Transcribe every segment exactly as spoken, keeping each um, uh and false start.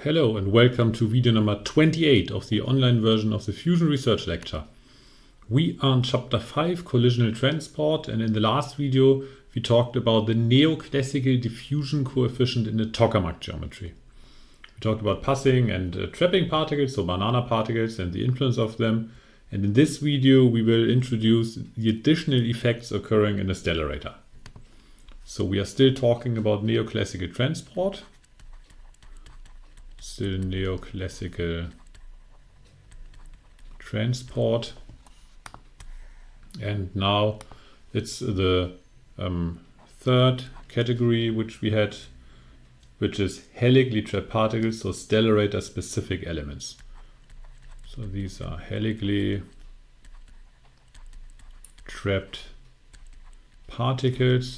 Hello and welcome to video number twenty-eight of the online version of the Fusion Research Lecture. We are on chapter five, collisional transport, and in the last video we talked about the neoclassical diffusion coefficient in the tokamak geometry. We talked about passing and uh, trapping particles, so banana particles, and the influence of them. And in this video we will introduce the additional effects occurring in a stellarator. So we are still talking about neoclassical transport. Still neoclassical transport, and now it's the um, third category which we had, which is helically trapped particles, so stellarator specific elements. So these are helically trapped particles,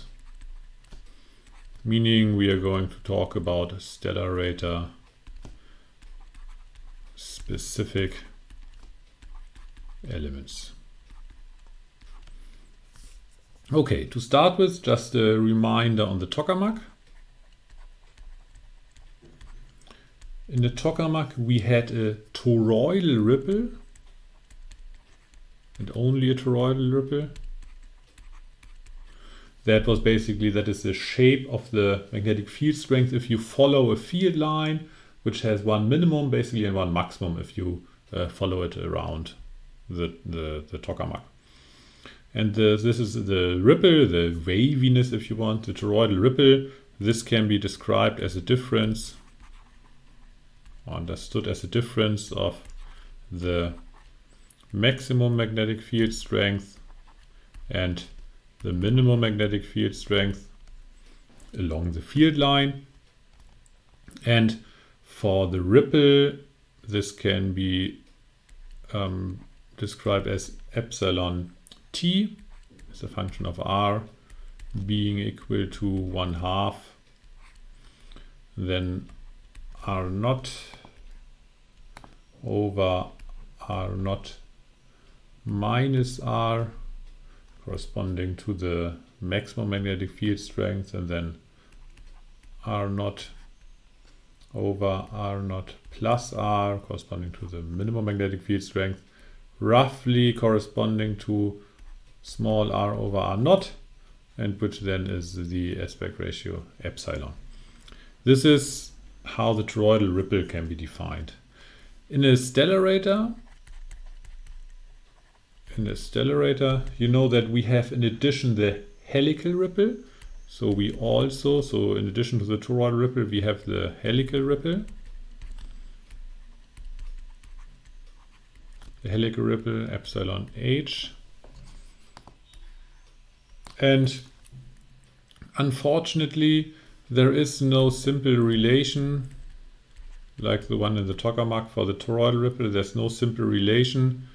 meaning we are going to talk about a stellarator specific elements. Okay, to start with, just a reminder on the tokamak. In the tokamak we had a toroidal ripple, and only a toroidal ripple. That was basically, that is the shape of the magnetic field strength if you follow a field line which has one minimum basically and one maximum if you uh, follow it around the, the, the tokamak. And uh, this is the ripple, the waviness if you want, the toroidal ripple. This can be described as a difference, or understood as a difference of the maximum magnetic field strength and the minimum magnetic field strength along the field line. And for the ripple, this can be um, described as epsilon t as a function of r being equal to one half, then r naught over r naught minus r, corresponding to the maximum magnetic field strength, and then r naught over r naught plus r, corresponding to the minimum magnetic field strength, roughly corresponding to small r over r naught, and which then is the aspect ratio epsilon. This is how the toroidal ripple can be defined. In a stellarator, in a stellarator, you know that we have in addition the helical ripple. So we also, so in addition to the toroidal ripple, we have the helical ripple. The helical ripple epsilon h. And unfortunately, there is no simple relation like the one in the tokamak for the toroidal ripple. There's no simple relation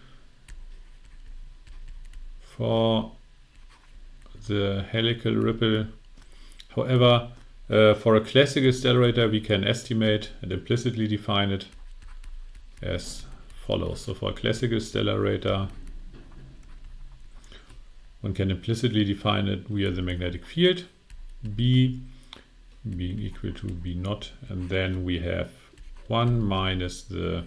for the helical ripple. However, uh, for a classical stellarator we can estimate and implicitly define it as follows. So for a classical stellarator one can implicitly define it via the magnetic field, B being equal to B naught, and then we have one minus the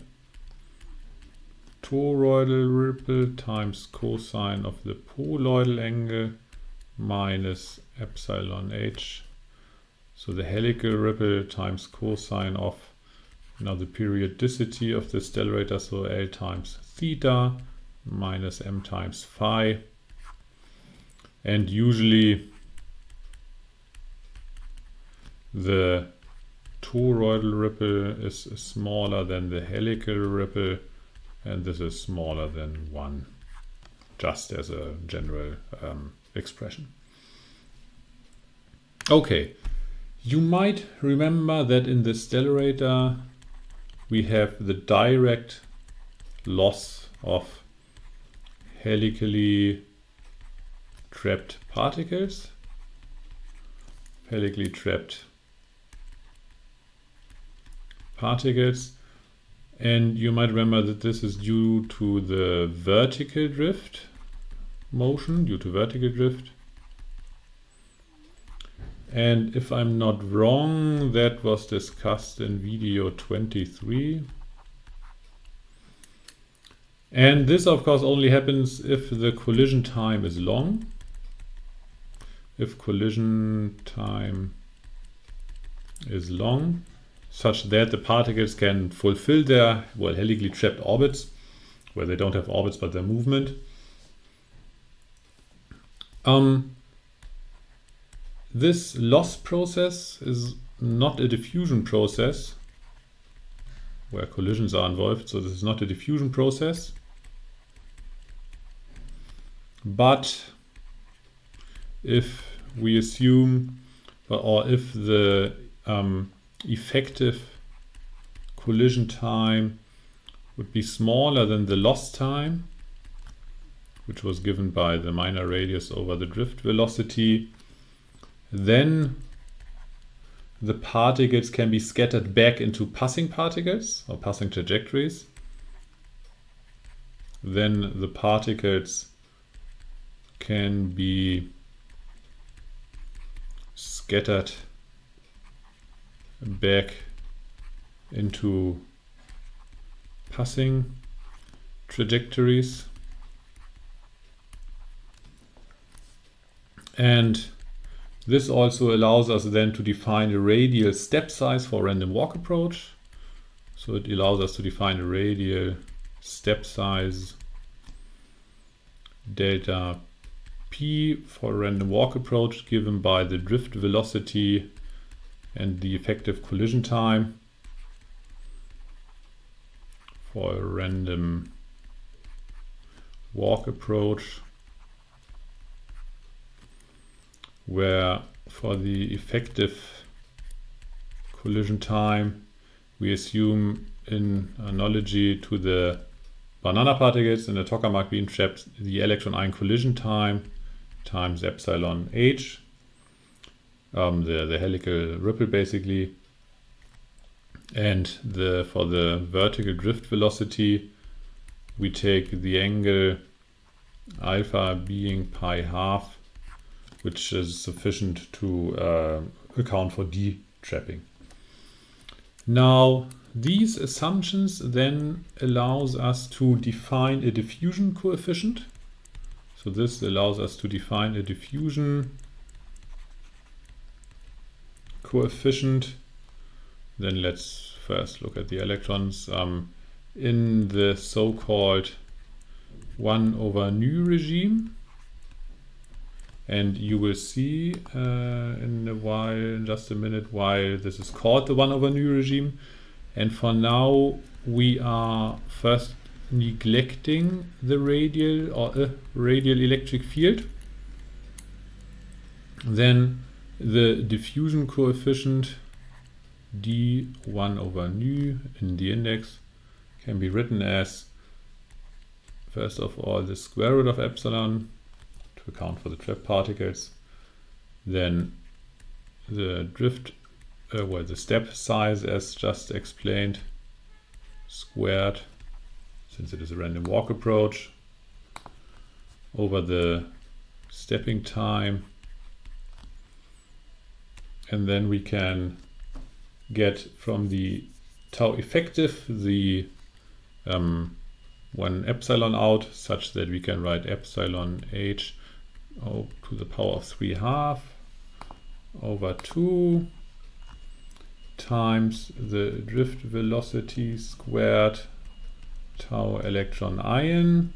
toroidal ripple times cosine of the poloidal angle minus epsilon h. So the helical ripple times cosine of now the periodicity of the stellarator, so L times theta minus m times phi. And usually the toroidal ripple is smaller than the helical ripple, and this is smaller than one, just as a general um, expression. Okay, you might remember that in the stellarator we have the direct loss of helically trapped particles, helically trapped particles, and you might remember that this is due to the vertical drift motion, due to vertical drift. And if I'm not wrong, that was discussed in video twenty-three. And this, of course, only happens if the collision time is long. If collision time is long, such that the particles can fulfill their, well, helically trapped orbits, where they don't have orbits but their movement. Um, this loss process is not a diffusion process, where collisions are involved, so this is not a diffusion process. But if we assume, or if the um, effective collision time would be smaller than the loss time, which was given by the minor radius over the drift velocity, then the particles can be scattered back into passing particles or passing trajectories. Then the particles can be scattered back into passing trajectories. And this also allows us then to define a radial step size for random walk approach. So it allows us to define a radial step size delta P for random walk approach given by the drift velocity and the effective collision time for a random walk approach, where for the effective collision time we assume, in analogy to the banana particles in the tokamak beam trapped, the electron ion collision time times epsilon h, um, the, the helical ripple basically, and the for the vertical drift velocity we take the angle alpha being pi half, which is sufficient to uh, account for D-trapping. Now, these assumptions then allows us to define a diffusion coefficient. So this allows us to define a diffusion coefficient. Then let's first look at the electrons um, in the so-called one over nu regime. And you will see uh, in a while, in just a minute, why this is called the one over nu regime. And for now, we are first neglecting the radial or a radial electric field. Then the diffusion coefficient d one over nu in the index can be written as, first of all, the square root of epsilon to account for the trapped particles, then the drift, uh, well, the step size as just explained, squared, since it is a random walk approach, over the stepping time, and then we can get from the tau effective the um, one epsilon out, such that we can write epsilon h oh, to the power of three half over two times the drift velocity squared tau electron ion,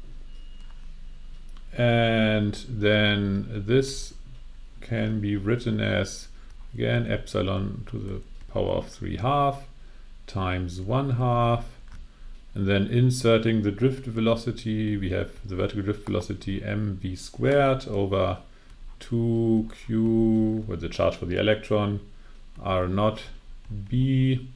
and then this can be written as, again, epsilon to the power of three half times one half, and then inserting the drift velocity, we have the vertical drift velocity mv squared over two q with the charge for the electron r naught b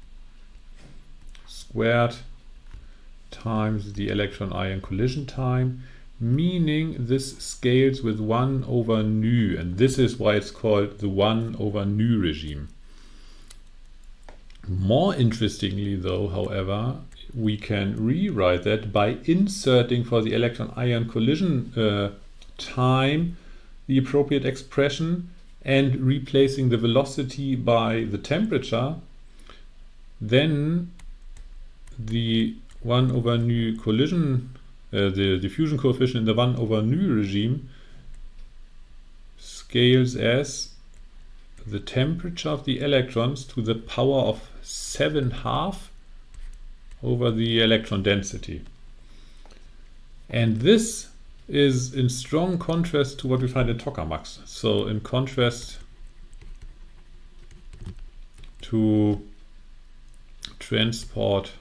squared times the electron ion collision time, meaning this scales with one over nu, and this is why it's called the one over nu regime. More interestingly though, however, we can rewrite that by inserting for the electron ion collision uh, time the appropriate expression and replacing the velocity by the temperature, then the one over nu collision, uh, the diffusion coefficient in the one over nu regime scales as the temperature of the electrons to the power of seven half over the electron density. And this is in strong contrast to what we find in tokamaks. So in contrast to transport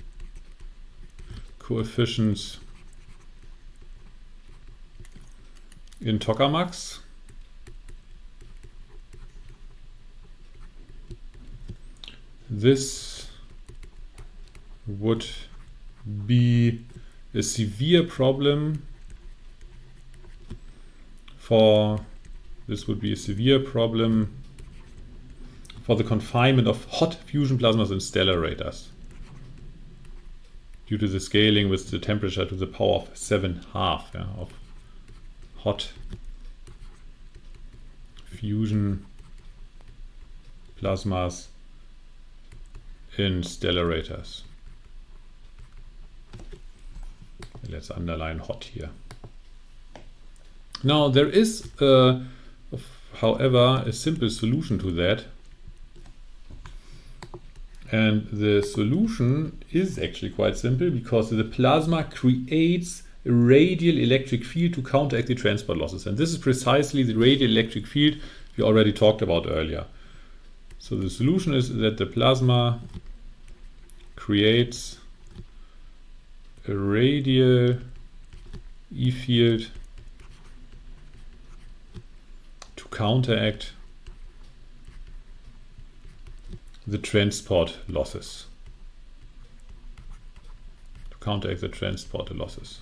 coefficients in tokamaks, this would be a severe problem for this would be a severe problem for the confinement of hot fusion plasmas in stellarators due to the scaling with the temperature to the power of seven half, yeah, of hot fusion plasmas in stellarators. Let's underline hot here. Now there is, uh, however, a simple solution to that. And the solution is actually quite simple because the plasma creates a radial electric field to counteract the transport losses. And this is precisely the radial electric field we already talked about earlier. So the solution is that the plasma creates a radial E field to counteract the transport losses. To counteract the transport losses.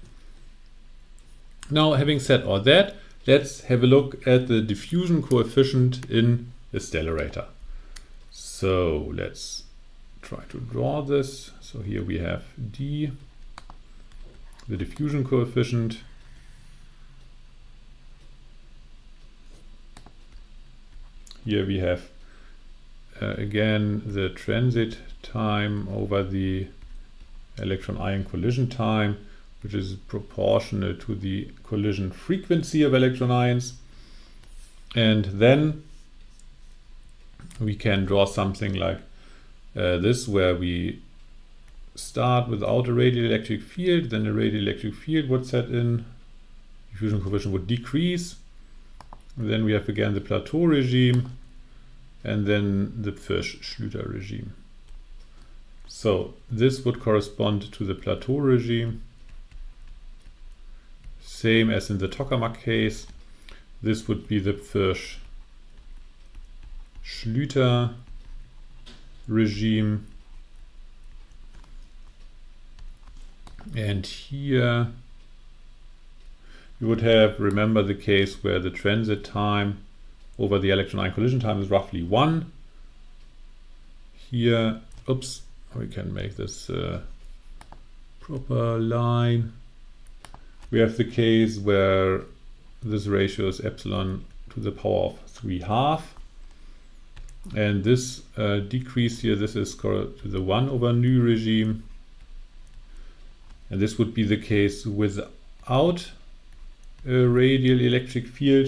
Now, having said all that, let's have a look at the diffusion coefficient in the stellarator. So let's try to draw this. So here we have D, the diffusion coefficient. Here we have uh, again the transit time over the electron ion collision time, which is proportional to the collision frequency of electron ions. And then we can draw something like uh, this, where we start without a radial electric field, then a radial electric field would set in, diffusion coefficient would decrease, and then we have again the plateau regime, and then the Firsch-Schlüter regime. So this would correspond to the plateau regime, same as in the tokamak case. This would be the Firsch-Schlüter regime. And here you would have, remember the case where the transit time over the electron ion collision time is roughly one. Here, oops, we can make this uh, proper line. We have the case where this ratio is epsilon to the power of three half. And this uh, decrease here, this is to the one over nu regime. And this would be the case without a radial electric field.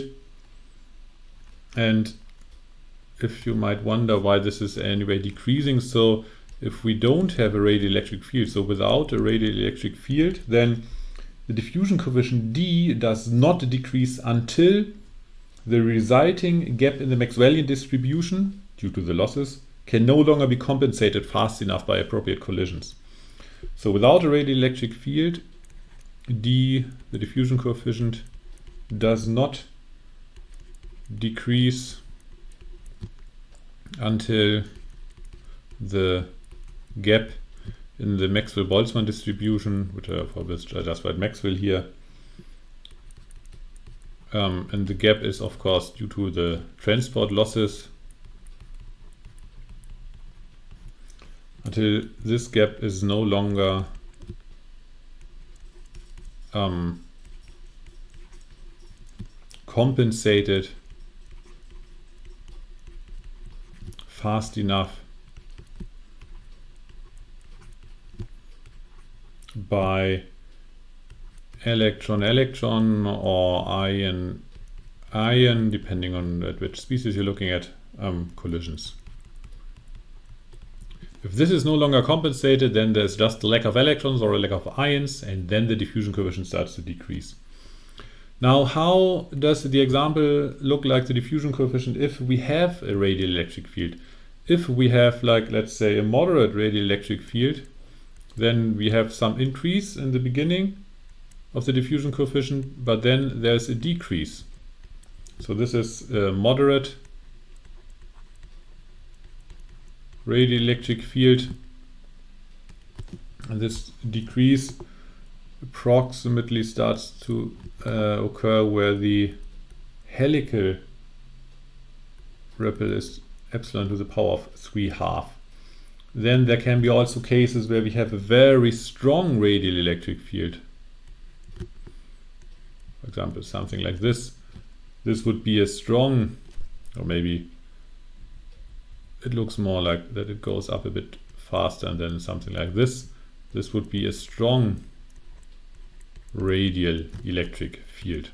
And if you might wonder why this is anyway decreasing, so if we don't have a radial electric field, so without a radial electric field, then the diffusion coefficient D does not decrease until the resulting gap in the Maxwellian distribution, due to the losses, can no longer be compensated fast enough by appropriate collisions. So without a radial electric field, D, the diffusion coefficient, does not decrease until the gap in the Maxwell-Boltzmann distribution, which I, for which I just write Maxwell here, um, and the gap is of course due to the transport losses, until this gap is no longer um, compensated fast enough by electron-electron or ion-ion, depending on at which species you're looking at, um, collisions. If this is no longer compensated, then there's just a lack of electrons or a lack of ions, and then the diffusion coefficient starts to decrease. Now, how does the example look like the diffusion coefficient if we have a radial electric field? If we have, like, let's say, a moderate radial electric field, then we have some increase in the beginning of the diffusion coefficient, but then there's a decrease. So this is a moderate radial electric field, and this decrease approximately starts to uh, occur where the helical ripple is epsilon to the power of three half. Then there can be also cases where we have a very strong radial electric field. For example, something like this. This would be a strong, or maybe it looks more like that it goes up a bit faster, and then something like this. This would be a strong radial electric field.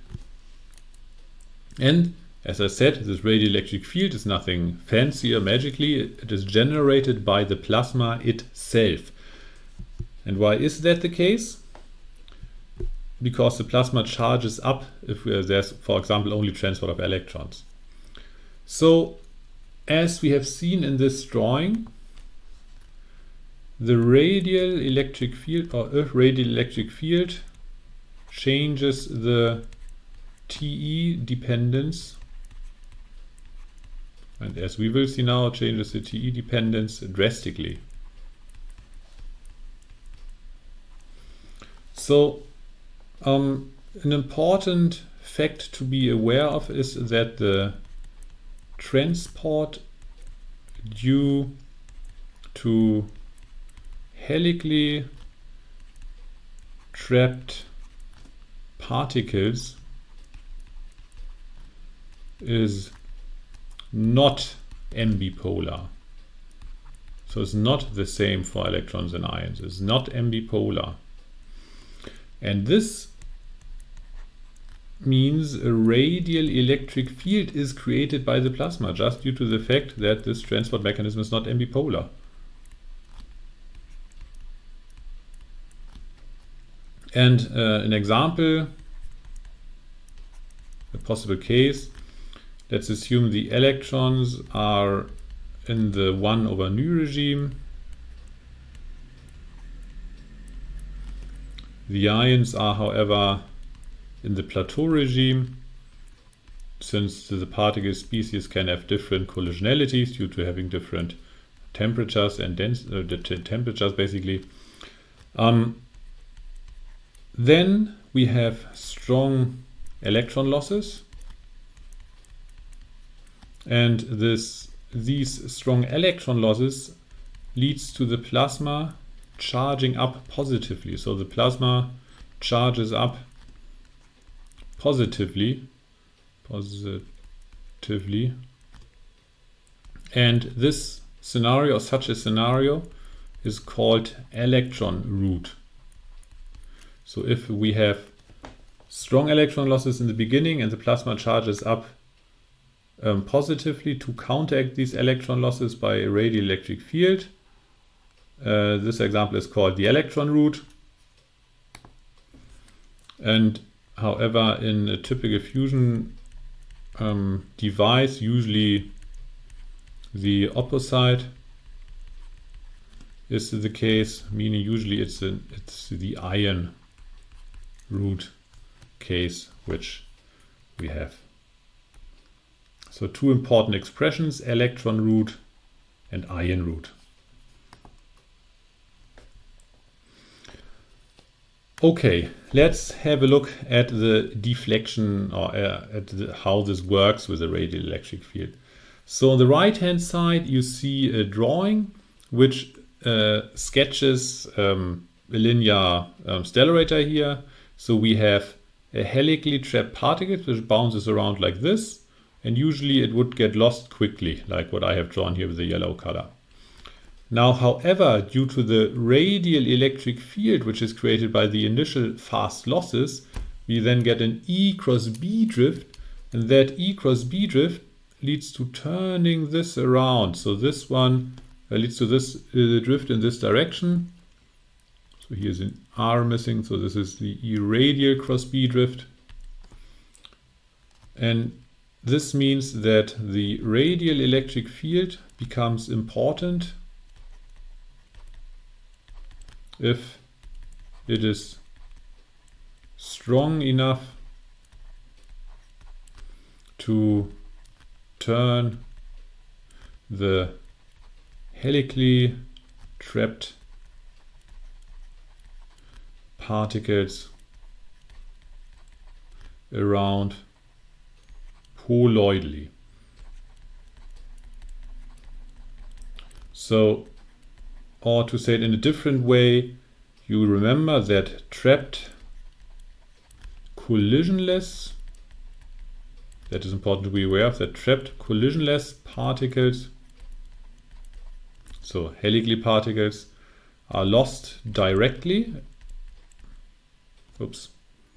And as I said, this radial electric field is nothing fancy or magically. It is generated by the plasma itself. And why is that the case? Because the plasma charges up if there's, for example, only transport of electrons. So, as we have seen in this drawing, the radial electric field, or a radial electric field, changes the T E dependence, and as we will see now, it changes the T E dependence drastically. So um, an important fact to be aware of is that the transport due to helically trapped particles is not ambipolar. So it's not the same for electrons and ions. It's not ambipolar. And this means a radial electric field is created by the plasma just due to the fact that this transport mechanism is not ambipolar. And uh, an example, a possible case, let's assume the electrons are in the one over nu regime. The ions are, however, in the plateau regime, since the particle species can have different collisionalities due to having different temperatures and dense, uh, the temperatures basically. Um, then we have strong electron losses, and this these strong electron losses leads to the plasma charging up positively. So the plasma charges up positively, positively, and this scenario, or such a scenario, is called electron route. So if we have strong electron losses in the beginning and the plasma charges up um, positively to counteract these electron losses by a radial electric field, uh, this example is called the electron route. And however, in a typical fusion um, device, usually the opposite is the case, meaning usually it's, a, it's the ion route case which we have. So two important expressions, electron route and ion route. Okay, let's have a look at the deflection, or uh, at the, how this works with a radial electric field. So on the right hand side you see a drawing which uh, sketches um, a linear um, stellarator here. So we have a helically trapped particle which bounces around like this, and usually it would get lost quickly, like what I have drawn here with the yellow color. Now, however, due to the radial electric field which is created by the initial fast losses, we then get an E cross B drift, and that E cross B drift leads to turning this around. So this one uh, leads to this uh, drift in this direction. So here's an R missing, so this is the E radial cross B drift. And this means that the radial electric field becomes important if it is strong enough to turn the helically trapped particles around poloidally. So, or to say it in a different way, you remember that trapped collisionless, that is important to be aware of, that trapped collisionless particles, so helically particles, are lost directly. Oops.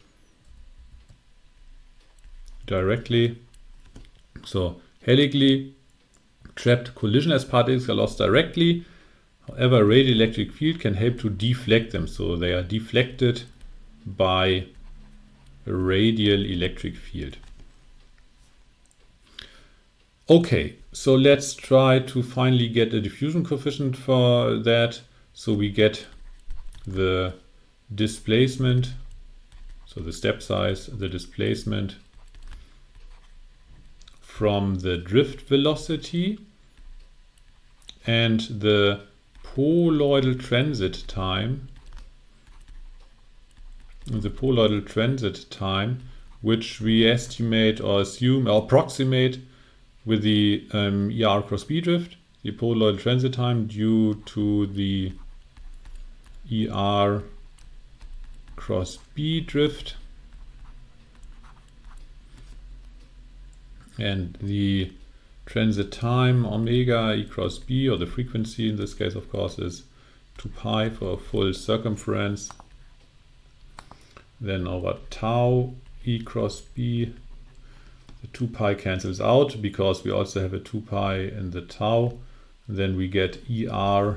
Directly. So helically trapped collisionless particles are lost directly. However, radial electric field can help to deflect them. So they are deflected by a radial electric field. Okay, so let's try to finally get a diffusion coefficient for that. So we get the displacement, so the step size, the displacement from the drift velocity and the poloidal transit time, the poloidal transit time, which we estimate or assume or approximate with the um, E R cross B drift, the poloidal transit time due to the E R cross B drift, and the transit time omega E cross B, or the frequency in this case of course is two pi for a full circumference, then over tau E cross B. The two pi cancels out because we also have a two pi in the tau. Then we get E R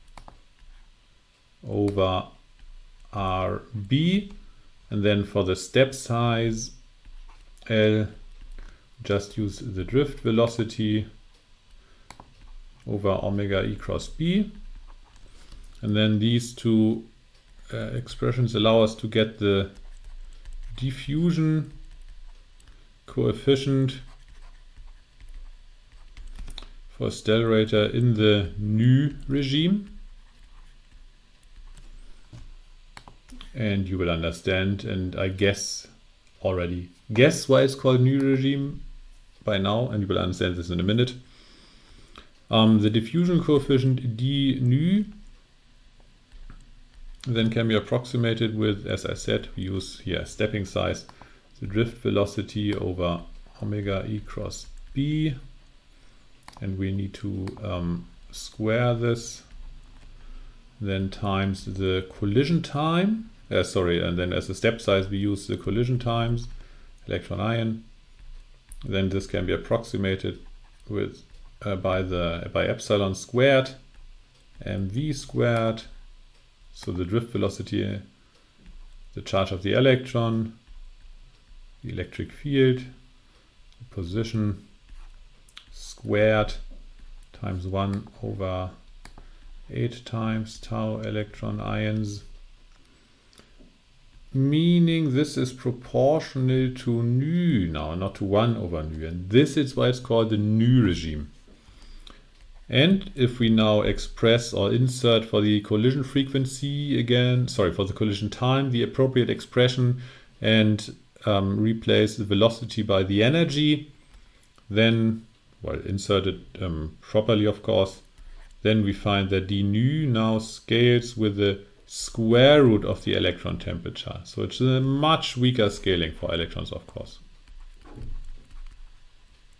over R B, and then for the step size L, just use the drift velocity over omega E cross B, and then these two uh, expressions allow us to get the diffusion coefficient for stellarator in the nu regime. And you will understand, and I guess already guess why it's called nu regime by now, and you will understand this in a minute. Um, the diffusion coefficient d nu then can be approximated with, as I said, we use here stepping size, the drift velocity over omega E cross B, and we need to um, square this, then times the collision time, uh, sorry, and then as a step size we use the collision times electron ion. Then this can be approximated with uh, by the by epsilon squared mv squared, so the drift velocity, the charge of the electron, the electric field, the position squared times one over eight times tau electron ions, meaning this is proportional to nu now, not to one over nu, and this is why it's called the nu regime. And if we now express or insert for the collision frequency again, sorry, for the collision time, the appropriate expression, and um, replace the velocity by the energy, then, well, insert it um, properly, of course, then we find that d nu now scales with the square root of the electron temperature. So it's a much weaker scaling for electrons, of course.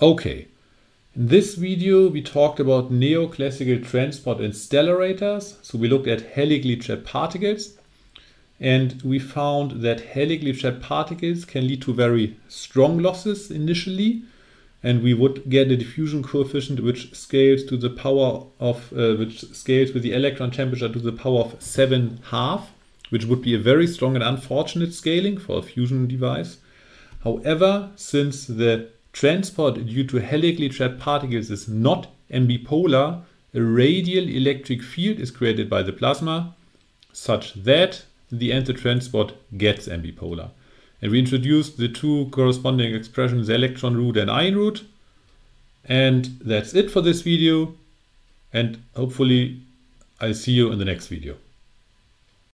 Okay, in this video we talked about neoclassical transport and stellarators. So we looked at helically trapped particles, and we found that helically trapped particles can lead to very strong losses initially, and we would get a diffusion coefficient which scales to the power of uh, which scales with the electron temperature to the power of seven half, which would be a very strong and unfortunate scaling for a fusion device. However, since the transport due to helically trapped particles is not ambipolar, a radial electric field is created by the plasma such that in the end the transport gets ambipolar. And we introduced the two corresponding expressions, the electron root and ion root. And that's it for this video. And hopefully I'll see you in the next video.